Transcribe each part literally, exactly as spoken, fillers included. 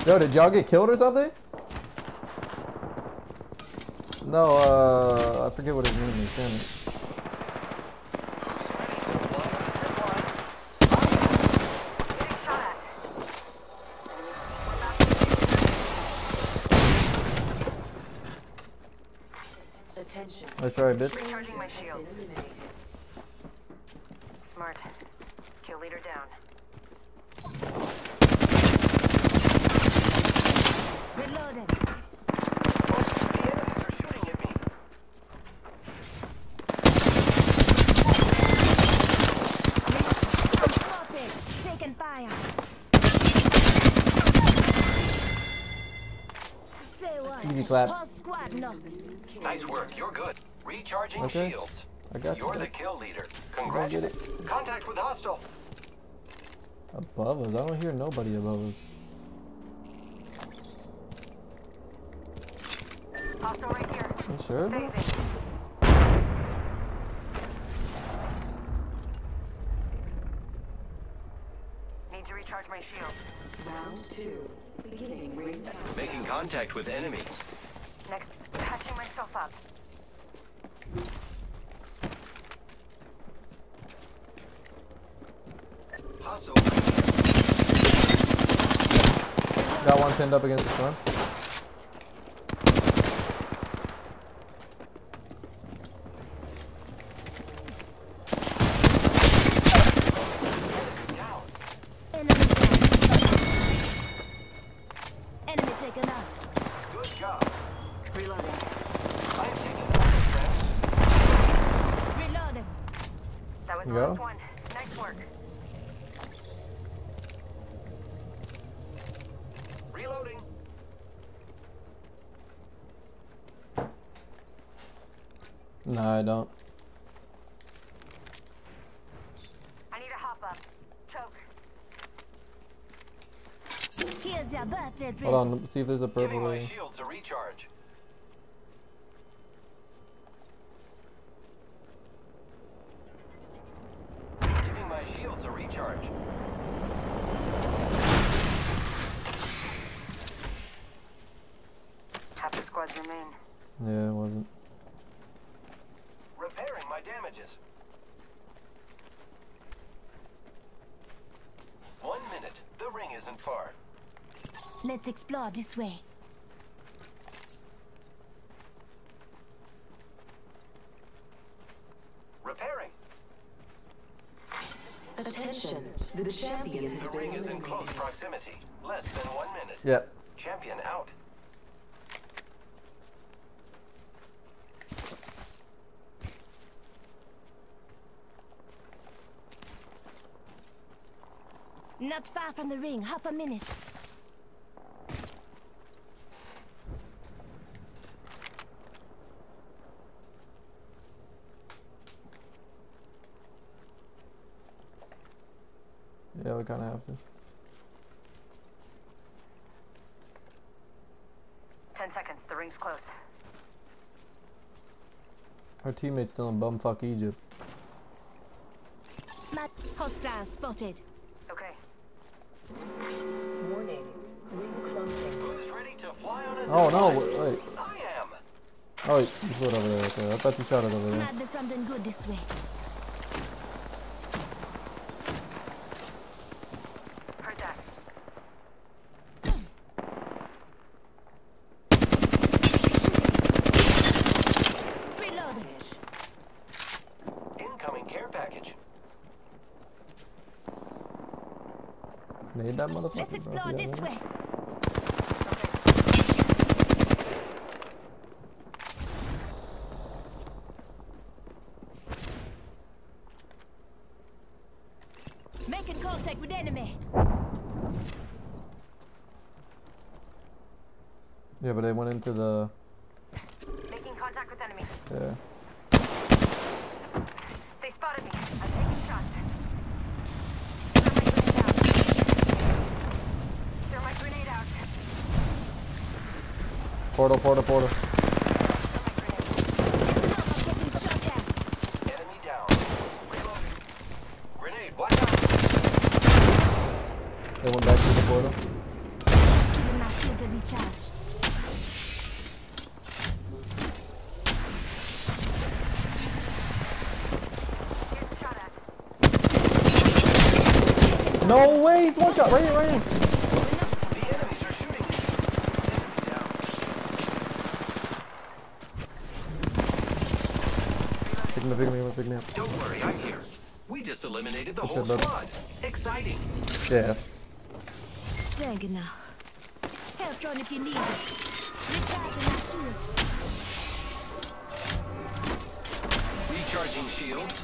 Yo, did y'all get killed or something? No, uh, I forget what his name is. Damn it. Attention. Let's try, bitch. Recharging my shields. Smart. Kill leader down. Reloading. The enemies are shooting at me. Spotted. Taking fire. Say what? Easy clap. Whole squad nothing. Nice work, you're good. Recharging Okay. shields. I got You're you. the kill leader. Go get it. Congratulations. Contact with hostile. Above us? I don't hear nobody above us. Hostile right here. You sure, bro? Phasing. Need to recharge my shield. Round two. Beginning ring count. Making contact with enemy. Next, patching myself up. Hostile. Got one pinned up against the storm. Enemy down. Enemy taken out. Good job. Reloading. I am taking fire, friends. Reloading. That was You the go. last one. Nice work. Reloading. No, I don't. I need a hop up. Choke. Here's your birthday present. Hold on, let me see if there's a purple Giving my lady. shields a recharge. Giving my shields a recharge. Half the squads remain. Yeah, it wasn't. Repairing my damages. One minute. The ring isn't far. Let's explore this way. Repairing. Attention. The champion has The been ring is in close eliminated. proximity. Less than one minute. Yep. Champion out. Not far from the ring, half a minute. Yeah, we kind of have to. Ten seconds. The ring's close. Our teammate's still in bumfuck Egypt. Matt, hostile spotted. Okay. Warning. Ring closing. Who's ready to fly on a Oh no, zip wait. line? wait. I am. Oh, you flew it over there. Okay, I thought you shot it over there. Might be something good this way. Heard that. Reloading. Incoming care package. Made that motherfucker. Let's bro. explore Yeah, this man. way. Making contact with enemy. Yeah, but they went into the. Making contact with enemy. Yeah. They spotted me. I'm taking shots. Throw my grenade out. Portal, portal, portal. Throw my grenade. Listen up, I'm getting shot at. Enemy down. Reloading. Grenade, watch out. They went back to the portal. Keeping to recharge. No way! One shot right here, right here. The enemies are shooting me. Enemy down. Pick me up, pick me up, pick me up. Don't worry, I'm here. We just eliminated the Good whole shit, bud. squad. Exciting. Yeah. Dang it now. Help drone if you need it. Recharging my shields. Recharging shields.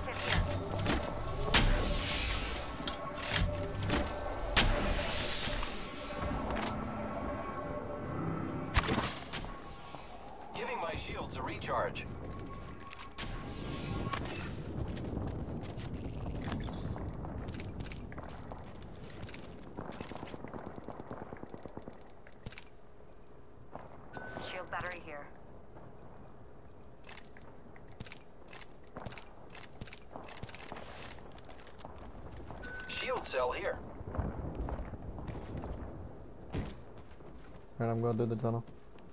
Giving my shields a recharge. Shield battery here. Shield cell here. Alright, I'm going through the tunnel.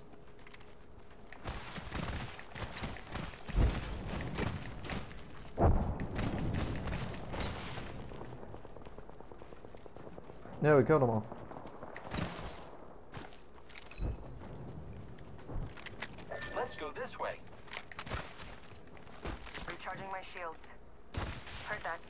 Yeah, we killed them all. Let's go this way. Recharging my shields. Heard that.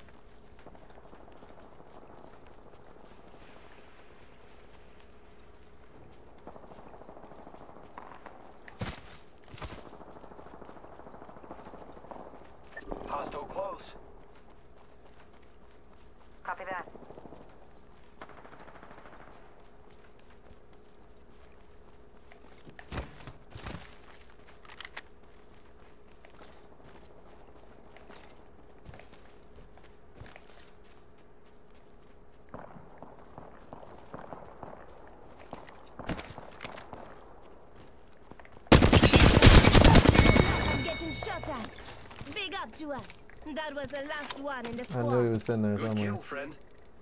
Hostile close. Copy that. I'm getting shot at. Big up to us. That was the last one in the I squad. knew he was sitting there Good somewhere. kill, friend.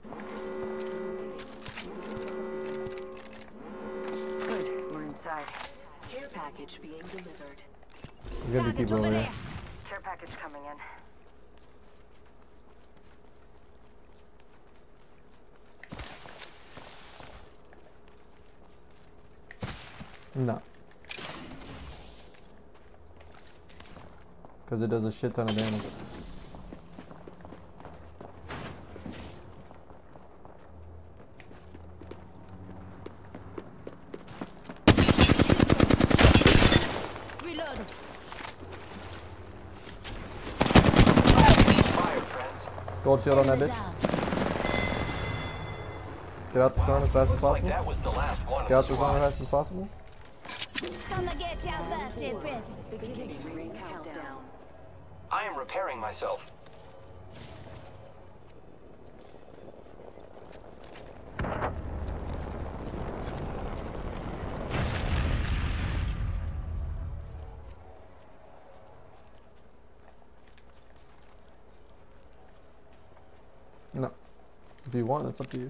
Good. We're inside. Care package being delivered. He's gonna be Target people over over there. there. Care package coming in. No. Because it does a shit ton of damage. Reloading. Fire, friends. Gold shield on that Enemy bitch. down. Get out the storm as fast as Looks like possible. that was the last one of Get the out the storm as squad. fast as possible. Come and get your birthday present. Beginning ring countdown. I am repairing myself. No. If you want, it's up to you.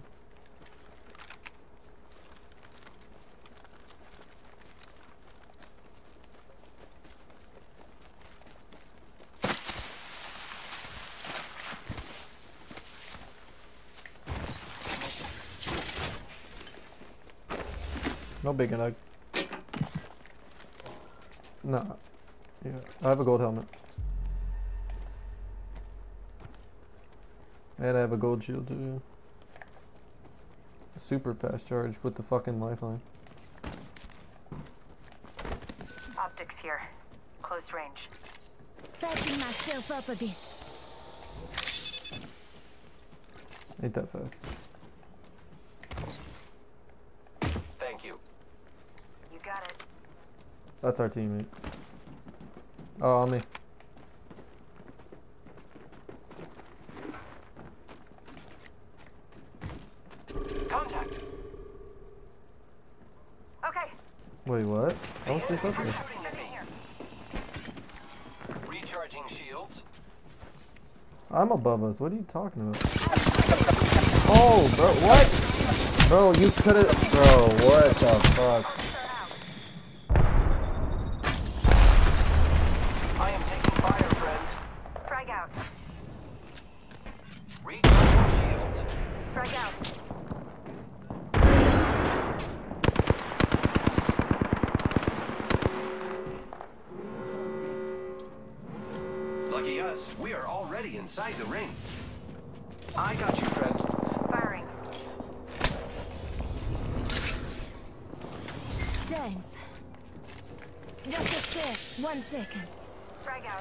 No big enough. Nah. Yeah. I have a gold helmet. And I have a gold shield too. Super fast charge with the fucking lifeline. Optics here. Close range. Patching myself up a bit. Ain't that fast. Thank you. You got it. That's our teammate. Oh, on me. Contact. Okay. Wait, what? I was just up I'm here. shooting at me here. Recharging shields. I'm above us. What are you talking about? Oh, bro, what? Bro, you could've. Bro, what the fuck? I am taking fire, friends. Frag out. Recharging shields. Frag out. Lucky us, we are already inside the ring. I got you, friend. Firing. James. Just a sec. One second. Frag out.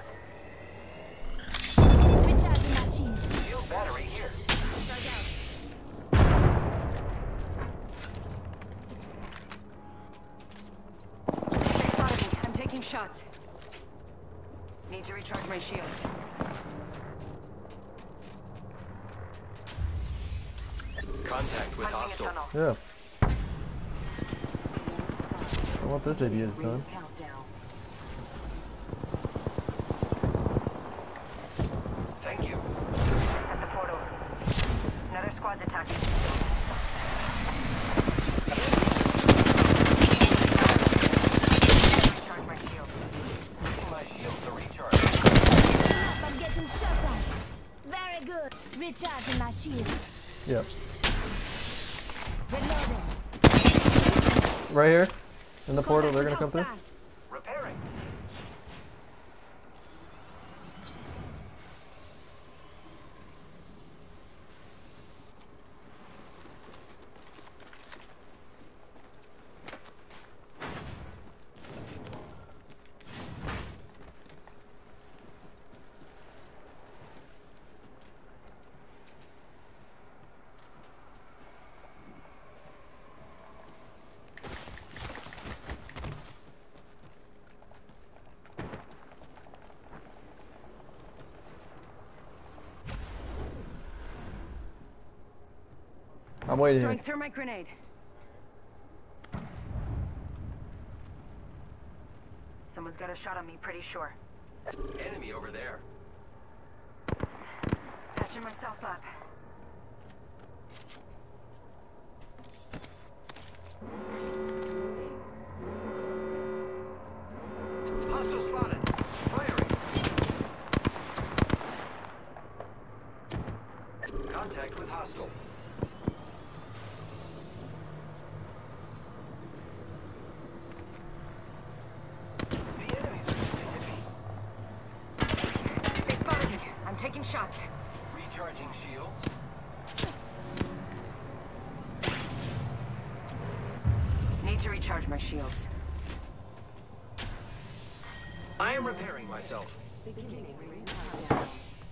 Recharging my shield. Shield battery here. Frag out. They spotted me. I'm taking shots. Need to recharge my shields. Contact with Punching a hostile. tunnel. Yeah. I want this idiot's done. Ring countdown. Thank you. Set the portal. Another squad's attacking. Recharge my shield. Using my shield to recharge. I'm getting shot at. Very good. Recharging my shields. Yep. Reloading. Right here. In the portal, they're gonna come through. Repairing. I'm waiting Throwing here. thermite grenade. Someone's got a shot on me, pretty sure. Enemy over there. Patching myself up. Hostile spotted. Firing. Contact with hostile. The enemies are shooting at me. They spotted me. I'm taking shots. Recharging shields. Need to recharge my shields. I am repairing myself. Beginning ring countdown.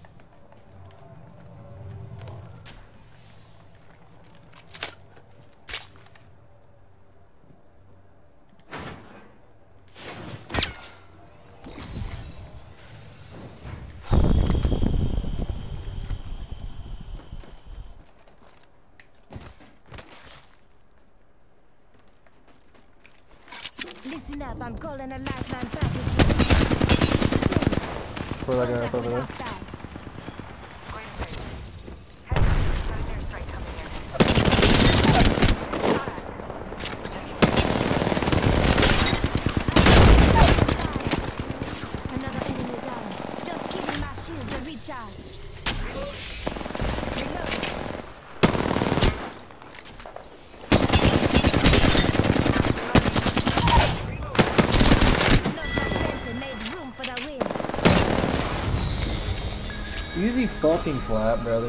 Listen up, I'm calling a lifeline package. Throw that guy up over there. Hostile. Going straight. Heads up. Got an airstrike coming in. Shot at. Another enemy down. Just giving my shields a recharge. Reloading. Knocked that center, made room for the win. Easy fucking flat, brother.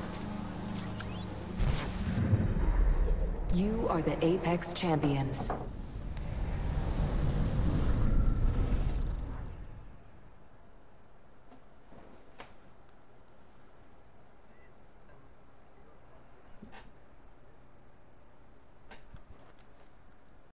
You are the Apex champions.